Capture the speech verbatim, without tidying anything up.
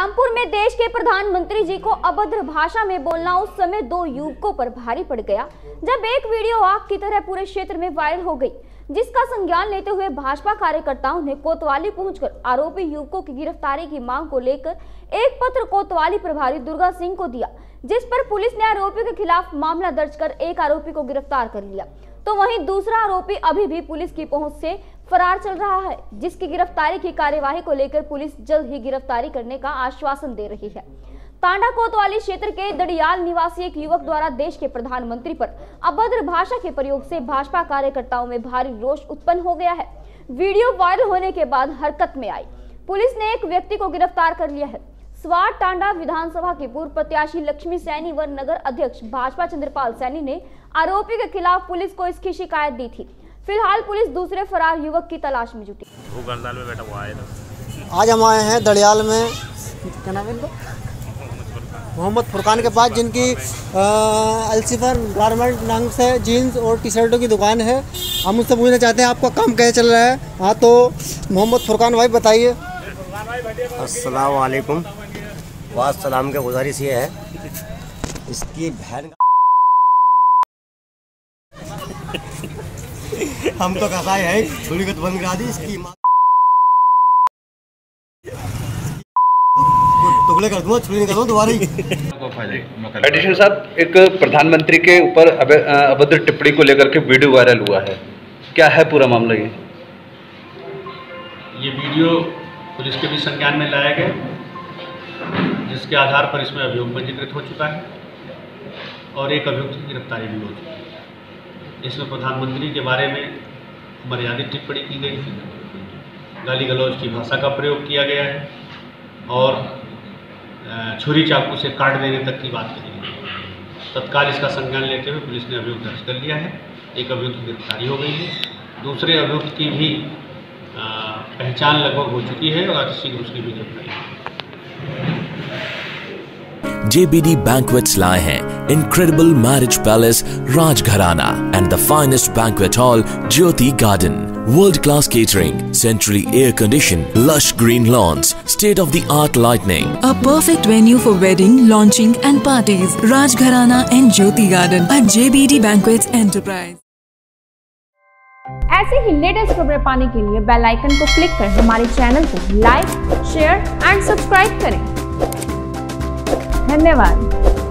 रामपुर में देश के प्रधानमंत्री जी को अभद्र भाषा में बोलना उस समय दो युवकों पर भारी पड़ गया जब एक वीडियो आग की तरह पूरे क्षेत्र में वायरल हो गई, जिसका संज्ञान लेते हुए भाजपा कार्यकर्ताओं ने कोतवाली पहुंचकर आरोपी युवकों की गिरफ्तारी की मांग को लेकर एक पत्र कोतवाली प्रभारी दुर्गा सिंह को दिया, जिस पर पुलिस ने आरोपी के खिलाफ मामला दर्ज कर एक आरोपी को गिरफ्तार कर लिया। तो वहीं दूसरा आरोपी अभी भी पुलिस की पहुंच से फरार चल रहा है, जिसकी गिरफ्तारी की कार्यवाही को लेकर पुलिस जल्द ही गिरफ्तारी करने का आश्वासन दे रही है। तांडा कोतवाली क्षेत्र के दड़ियाल निवासी एक युवक द्वारा देश के प्रधानमंत्री पर अभद्र भाषा के प्रयोग से भाजपा कार्यकर्ताओं में भारी रोष उत्पन्न हो गया है। वीडियो वायरल होने के बाद हरकत में आई पुलिस ने एक व्यक्ति को गिरफ्तार कर लिया है। स्वार टांडा विधानसभा के पूर्व प्रत्याशी लक्ष्मी सैनी व नगर अध्यक्ष भाजपा चंद्रपाल सैनी ने आरोपी के खिलाफ पुलिस को इसकी शिकायत दी थी। फिलहाल पुलिस दूसरे फरार युवक की तलाश में जुटी। में बैठा हुआ है आज हम आए हैं दड़ियाल में, क्या नाम है इनका, मोहम्मद फुरकान के पास, जिनकी अल्सिफर गारमेंट नाम से जीन्स और टी शर्टों की दुकान है। हम उससे पूछना चाहते हैं आपका काम कैसे चल रहा है। हाँ तो मोहम्मद फुरकान भाई बताइए। अस्सलाम वालेकुम। वास सलाम के गुजारिश ये है, इसकी बहन हम तो कसाई है, छुरी को बंद करा दी, इसकी टुकड़े कर दूंगा, छुरी निकाल दूं दोबारा ही। एडिशनल साहब, एक प्रधानमंत्री के ऊपर अभद्र टिप्पणी को लेकर के वीडियो वायरल हुआ है, क्या है पूरा मामला? ये ये वीडियो पुलिस के भी संज्ञान में लाया गया, जिसके आधार पर इसमें अभियोग पंजीकृत हो चुका है और एक अभियुक्त की गिरफ्तारी भी हो चुकी है। इसमें प्रधानमंत्री के बारे में मर्यादित टिप्पणी की गई थी, गाली गलौज की भाषा का प्रयोग किया गया है और छुरी चाकू से काट देने तक की बात कही गई। तत्काल इसका संज्ञान लेते हुए पुलिस ने अभियोग दर्ज कर लिया है, एक अभियुक्त की गिरफ्तारी हो गई है, दूसरे अभियुक्त की भी पहचान लगभग हो चुकी है और अतिशीघ्र उसकी भी गिरफ्तारी। J B D Banquets लाए हैं Incredible Marriage Palace Rajgharana and the finest banquet hall Jyoti Garden. World-class catering, centrally air-conditioned, lush green lawns, state-of-the-art lighting. A perfect venue for wedding, launching and parties. Rajgharana and Jyoti Garden at J B D Banquets Enterprise. ऐसे ही latest खबरें पाने के लिए bell icon को click कर हमारे channel को like, share and subscribe करें। धन्यवाद।